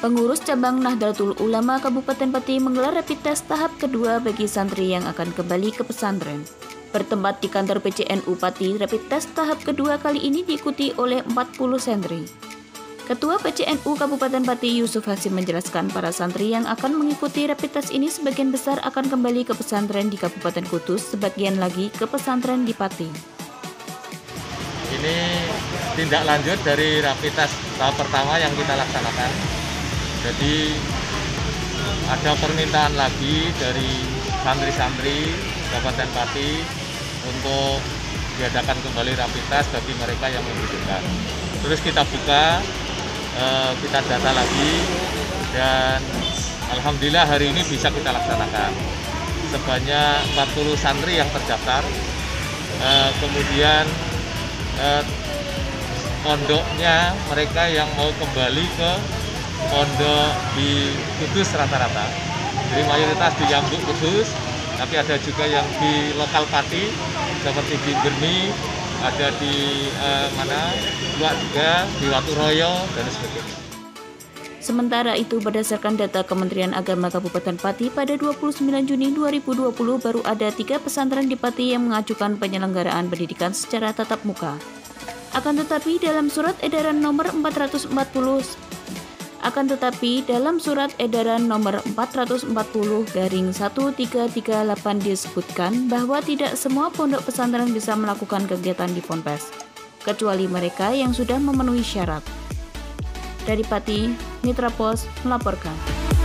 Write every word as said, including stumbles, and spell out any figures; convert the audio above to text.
Pengurus Cabang Nahdlatul Ulama Kabupaten Pati menggelar rapid test tahap kedua bagi santri yang akan kembali ke pesantren. Bertempat di kantor P C N U Pati, rapid test tahap kedua kali ini diikuti oleh empat puluh santri. Ketua P C N U Kabupaten Pati Yusuf Hasim menjelaskan para santri yang akan mengikuti rapid test ini sebagian besar akan kembali ke pesantren di Kabupaten Kudus, sebagian lagi ke pesantren di Pati. Ini tindak lanjut dari rapid test tahap pertama yang kita laksanakan. Jadi ada permintaan lagi dari santri-santri Kabupaten Pati untuk diadakan kembali rapid test bagi mereka yang membutuhkan. Terus kita buka, eh, kita data lagi, dan alhamdulillah hari ini bisa kita laksanakan. Sebanyak empat puluh santri yang terdaftar, eh, kemudian eh, pondoknya mereka yang mau kembali ke pondok di Kudus rata-rata. Jadi mayoritas di Yambuk Kudus, tapi ada juga yang di lokal Pati seperti di Berni, ada di eh, mana Luak juga, di Waturoyo dan sebagainya. Sementara itu, berdasarkan data Kementerian Agama Kabupaten Pati, pada dua puluh sembilan Juni dua ribu dua puluh baru ada tiga pesantren di Pati yang mengajukan penyelenggaraan pendidikan secara tatap muka. Akan tetapi dalam surat edaran nomor empat ratus empat puluh Akan tetapi dalam surat edaran nomor empat ratus empat puluh garing seribu tiga ratus tiga puluh delapan disebutkan bahwa tidak semua pondok pesantren bisa melakukan kegiatan di Ponpes, kecuali mereka yang sudah memenuhi syarat. Dari Pati, Mitra Pos melaporkan.